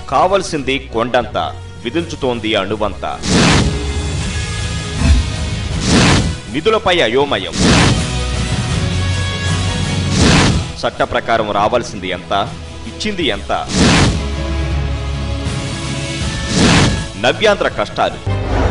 కావలసింది కొండంత, విధించుతోంది అణువంత. నిధులపై అయోమయం. చట్ట ప్రకారం రావాల్సింది ఎంత, ఇచ్చింది ఎంత? నవ్యాంధ్ర కష్టాలు.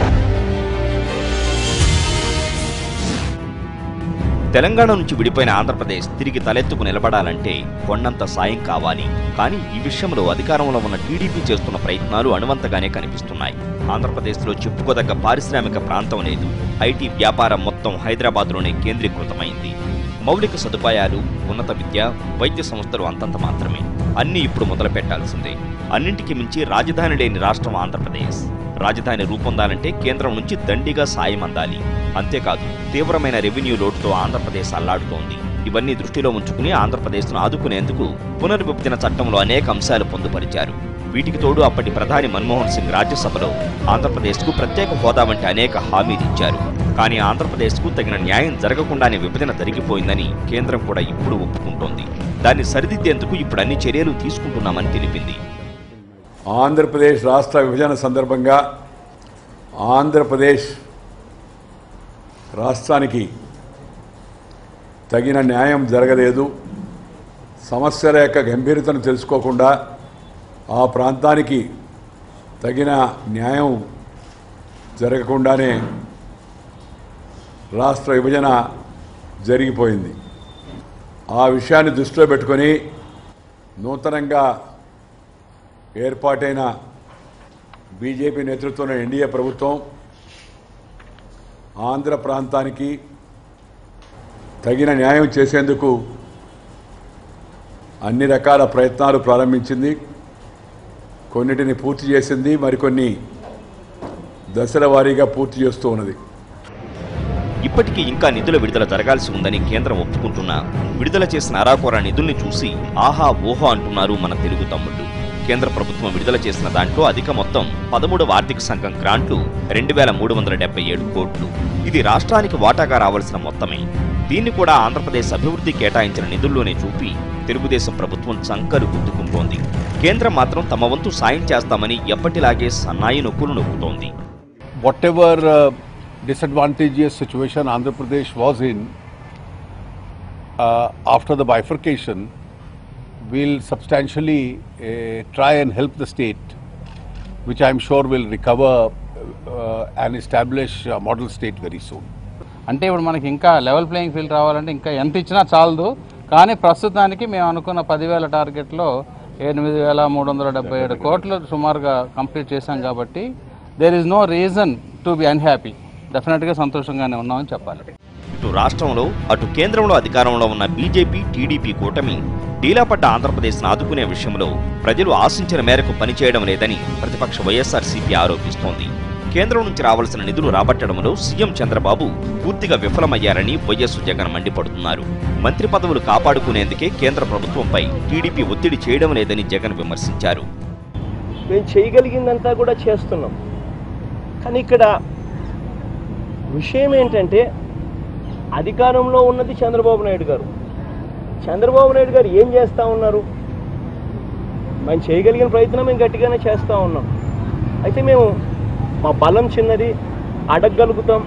తెలంగాణ నుంచి విడిపోయిన ఆంధ్రప్రదేశ్ తిరిగి తలెత్తుకు నిలబడాలంటే కొండంత సాయం కావాలి. కానీ ఈ విషయంలో అధికారంలో ఉన్న టీడీపీ చేస్తున్న ప్రయత్నాలు అణువంతగానే కనిపిస్తున్నాయి. ఆంధ్రప్రదేశ్లో చెప్పుకోదగ్గ పారిశ్రామిక ప్రాంతం లేదు. ఐటీ వ్యాపారం మొత్తం హైదరాబాద్లోనే కేంద్రీకృతమైంది. మౌలిక సదుపాయాలు, ఉన్నత విద్య, వైద్య సంస్థలు అంతంత మాత్రమే. అన్నీ ఇప్పుడు మొదలు పెట్టాల్సిందే. అన్నింటికి మించి రాజధాని లేని రాష్ట్రం ఆంధ్రప్రదేశ్. రాజధాని రూపొందాలంటే కేంద్రం నుంచి దండిగా సాయం అందాలి. అంతేకాదు, తీవ్రమైన రెవెన్యూ లోటుతో ఆంధ్రప్రదేశ్ అల్లాడుతోంది. ఇవన్నీ దృష్టిలో ఉంచుకుని ఆంధ్రప్రదేశ్ను ఆదుకునేందుకు పునర్విభజన చట్టంలో అనేక అంశాలు పొందుపరిచారు. వీటికి తోడు అప్పటి ప్రధాని మన్మోహన్ సింగ్ రాజ్యసభలో ఆంధ్రప్రదేశ్కు ప్రత్యేక హోదా వంటి అనేక హామీలిచ్చారు. కానీ ఆంధ్రప్రదేశ్కు తగిన న్యాయం జరగకుండానే విభజన జరిగిపోయిందని కేంద్రం కూడా ఇప్పుడు ఒప్పుకుంటోంది. దాన్ని సరిదిద్దేందుకు ఇప్పుడు అన్ని చర్యలు తీసుకుంటున్నామని తెలిపింది. ఆంధ్రప్రదేశ్ రాష్ట్ర విభజన సందర్భంగా ఆంధ్రప్రదేశ్ రాష్ట్రానికి తగిన న్యాయం జరగలేదు. సమస్యల యొక్క గంభీరతను తెలుసుకోకుండా ఆ ప్రాంతానికి తగిన న్యాయం జరగకుండానే రాష్ట్ర విభజన జరిగిపోయింది. ఆ విషయాన్ని దృష్టిలో పెట్టుకొని నూతనంగా ఏర్పాటైన బీజేపీ నేతృత్వంలో ఎన్డీఏ ప్రభుత్వం ఆంధ్ర ప్రాంతానికి తగిన న్యాయం చేసేందుకు అన్ని రకాల ప్రయత్నాలు ప్రారంభించింది. కొన్నిటిని పూర్తి చేసింది, మరికొన్ని దశల వారీగా పూర్తి చేస్తూ ఉన్నది. ఇప్పటికీ ఇంకా నిధుల విడుదల జరగాల్సి ఉందని కేంద్రం ఒప్పుకుంటున్నా విడుదల చేసిన అరాకొర నిధుల్ని చూసి ఆహా ఓహో అంటున్నారు మన తెలుగు తమ్ముళ్ళు. కేంద్ర ప్రభుత్వం విడుదల చేసిన దాంట్లో అధిక మొత్తం 13వ ఆర్థిక సంఘం గ్రాంట్లు 2377 కోట్లు. ఇది రాష్ట్రానికి వాటాగా రావాల్సిన మొత్తమే. దీన్ని కూడా ఆంధ్రప్రదేశ్ అభివృద్ధి కేటాయించిన నిధుల్లోనే చూపి తెలుగుదేశం ప్రభుత్వం చంకలు గుద్దుకుంటోంది. కేంద్రం మాత్రం తమ వంతు సాయం చేస్తామని ఎప్పటిలాగే సన్నాయి నొక్కులు నొక్కుతోంది. Whatever disadvantageous situation Andhra Pradesh was in after the bifurcation, will substantially try and help the state, which I am sure will recover and establish a model state very soon. అంటే ఇప్పుడు మనకి ఇంకా లెవెల్ ప్లేయింగ్ ఫీల్డ్ రావాలంటే ఇంకా ఎంత ఇచ్చినా చాలదు. కానీ ప్రస్తుతానికి మేము అనుకున్న 10,000 టార్గెట్లో 8,377 కోట్లు సుమారుగా కంప్లీట్ చేశాం. కాబట్టి there is no reason to be unhappy. డెఫినెట్గా సంతోషంగానే ఉన్నామని చెప్పాలి. ఇటు రాష్ట్రంలో అటు కేంద్రంలో అధికారంలో ఉన్న బీజేపీ, టీడీపీ కూటమి డీలాపడ్డ ఆంధ్రప్రదేశ్ను ఆదుకునే విషయంలో ప్రజలు ఆశించిన మేరకు పనిచేయడం లేదని ప్రతిపక్ష వైఎస్ఆర్సీపీ ఆరోపిస్తోంది. కేంద్రం నుంచి రావాల్సిన నిధులు రాబట్టడంలో సీఎం చంద్రబాబు పూర్తిగా విఫలమయ్యారని వైఎస్ జగన్ మండిపడుతున్నారు. మంత్రి పదవులు కాపాడుకునేందుకే కేంద్ర ప్రభుత్వంపై టీడీపీ ఒత్తిడి చేయడం లేదని జగన్ విమర్శించారు. మేము చేయగలిగిందంతా కూడా చేస్తున్నాం. కానీ ఇక్కడ విషయం ఏంటంటే అధికారంలో ఉన్నది చంద్రబాబు నాయుడు గారు. చంద్రబాబు నాయుడు గారు ఏం చేస్తూ ఉన్నారు? మేము చేయగలిగిన ప్రయత్నం మేము గట్టిగానే చేస్తూ ఉన్నాం. అయితే మేము మా బలం చిన్నది, అడగగలుగుతాం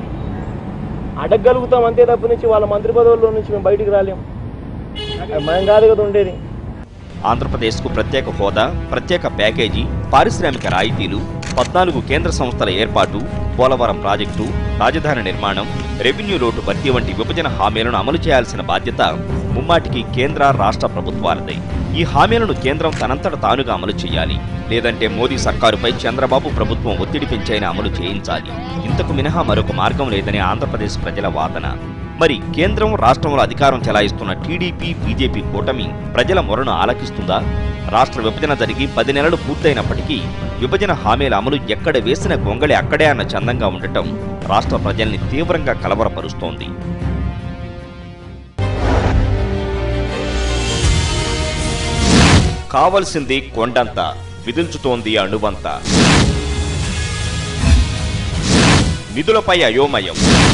అంతే తప్ప నుంచి వాళ్ళ మంత్రి పదవుల్లో నుంచి మేము బయటికి రాలేం. మనం కాదు కదా ఉండేది. ఆంధ్రప్రదేశ్కు ప్రత్యేక హోదా, ప్రత్యేక ప్యాకేజీ, పారిశ్రామిక రాయితీలు, 14 కేంద్ర సంస్థల ఏర్పాటు, పోలవరం ప్రాజెక్టు, రాజధాని నిర్మాణం, రెవెన్యూ లోటు భర్తీ వంటి విభజన హామీలను అమలు చేయాల్సిన బాధ్యత ముమ్మాటికి కేంద్ర, రాష్ట్ర ప్రభుత్వాలదే. ఈ హామీలను కేంద్రం తనంతట తానుగా అమలు చేయాలి. లేదంటే మోదీ సర్కారుపై చంద్రబాబు ప్రభుత్వం ఒత్తిడి పెంచైనా అమలు చేయించాలి. ఇంతకు మినహా మరొక మార్గం లేదని ఆంధ్రప్రదేశ్ ప్రజల వాదన. మరి కేంద్రం, రాష్ట్రంలో అధికారం చెలాయిస్తున్న టీడీపీ, బీజేపీ కూటమి ప్రజల మొరను ఆలకిస్తుందా? రాష్ట్ర విభజన జరిగి 10 నెలలు పూర్తయినప్పటికీ విభజన హామీల అమలు ఎక్కడ వేసిన గొంగళి అక్కడే అన్న చందంగా ఉండటం రాష్ట్ర ప్రజల్ని తీవ్రంగా కలవరపరుస్తోంది. కావలసింది కొండంత, విధించుతోంది అణువంత. నిధులపై అయోమయం.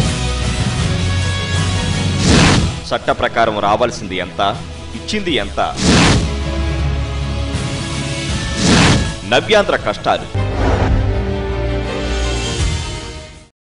చట్ట ప్రకారం రావాల్సింది ఎంత, ఇచ్చింది ఎంత? నవ్యాంధ్ర కష్టాలు